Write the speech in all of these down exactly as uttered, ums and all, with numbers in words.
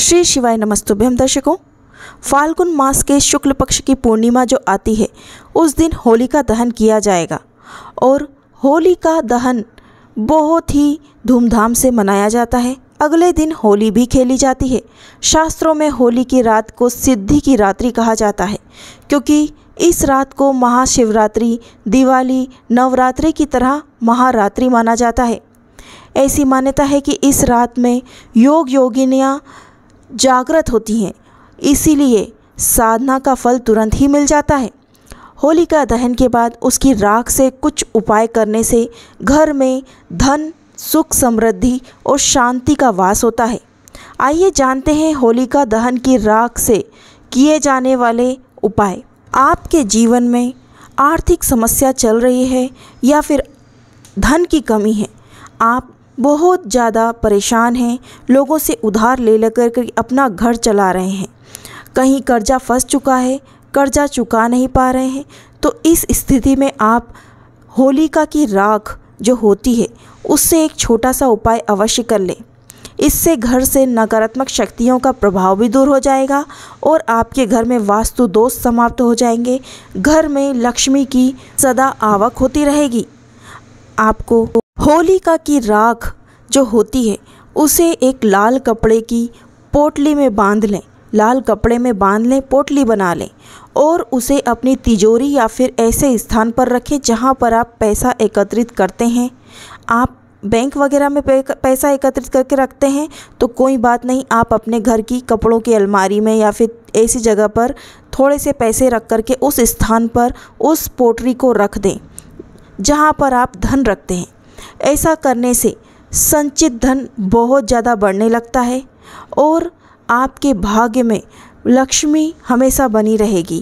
श्री शिवाय नमस्तुभ्यम दर्शकों, फाल्गुन मास के शुक्ल पक्ष की पूर्णिमा जो आती है उस दिन होलिका दहन किया जाएगा और होलिका दहन बहुत ही धूमधाम से मनाया जाता है। अगले दिन होली भी खेली जाती है। शास्त्रों में होली की रात को सिद्धि की रात्रि कहा जाता है क्योंकि इस रात को महाशिवरात्रि, दिवाली, नवरात्रि की तरह महारात्रि माना जाता है। ऐसी मान्यता है कि इस रात में योग योगिनियाँ जागृत होती हैं, इसीलिए साधना का फल तुरंत ही मिल जाता है। होलिका दहन के बाद उसकी राख से कुछ उपाय करने से घर में धन, सुख, समृद्धि और शांति का वास होता है। आइए जानते हैं होलिका दहन की राख से किए जाने वाले उपाय। आपके जीवन में आर्थिक समस्या चल रही है या फिर धन की कमी है, आप बहुत ज़्यादा परेशान हैं, लोगों से उधार ले लेकर कर अपना घर चला रहे हैं, कहीं कर्जा फंस चुका है, कर्जा चुका नहीं पा रहे हैं, तो इस स्थिति में आप होलिका की राख जो होती है उससे एक छोटा सा उपाय अवश्य कर लें। इससे घर से नकारात्मक शक्तियों का प्रभाव भी दूर हो जाएगा और आपके घर में वास्तु दोष समाप्त हो जाएंगे। घर में लक्ष्मी की सदा आवक होती रहेगी। आपको होलिका की राख जो होती है उसे एक लाल कपड़े की पोटली में बांध लें, लाल कपड़े में बांध लें, पोटली बना लें और उसे अपनी तिजोरी या फिर ऐसे स्थान पर रखें जहां पर आप पैसा एकत्रित करते हैं। आप बैंक वगैरह में पैसा एकत्रित करके रखते हैं तो कोई बात नहीं, आप अपने घर की कपड़ों की अलमारी में या फिर ऐसी जगह पर थोड़े से पैसे रख करके उस स्थान पर उस पोटली को रख दें जहां पर आप धन रखते हैं। ऐसा करने से संचित धन बहुत ज़्यादा बढ़ने लगता है और आपके भाग्य में लक्ष्मी हमेशा बनी रहेगी।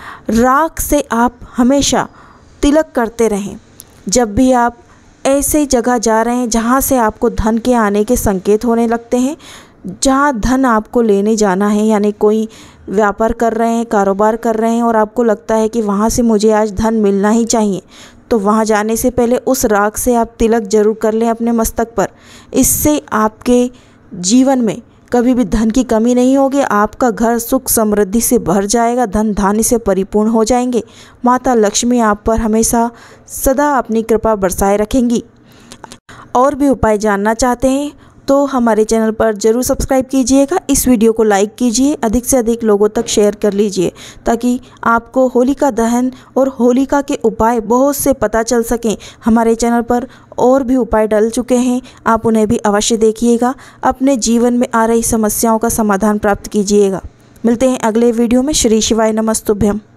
राख से आप हमेशा तिलक करते रहें। जब भी आप ऐसे जगह जा रहे हैं जहाँ से आपको धन के आने के संकेत होने लगते हैं, जहाँ धन आपको लेने जाना है, यानी कोई व्यापार कर रहे हैं, कारोबार कर रहे हैं और आपको लगता है कि वहाँ से मुझे आज धन मिलना ही चाहिए, तो वहाँ जाने से पहले उस राख से आप तिलक जरूर कर लें अपने मस्तक पर। इससे आपके जीवन में कभी भी धन की कमी नहीं होगी। आपका घर सुख समृद्धि से भर जाएगा, धन धान्य से परिपूर्ण हो जाएंगे। माता लक्ष्मी आप पर हमेशा सदा अपनी कृपा बरसाए रखेंगी। और भी उपाय जानना चाहते हैं तो हमारे चैनल पर ज़रूर सब्सक्राइब कीजिएगा। इस वीडियो को लाइक कीजिए, अधिक से अधिक लोगों तक शेयर कर लीजिए ताकि आपको होलिका दहन और होलिका के उपाय बहुत से पता चल सकें। हमारे चैनल पर और भी उपाय डल चुके हैं, आप उन्हें भी अवश्य देखिएगा। अपने जीवन में आ रही समस्याओं का समाधान प्राप्त कीजिएगा। मिलते हैं अगले वीडियो में। श्री शिवाय नमस्तुभ्यम।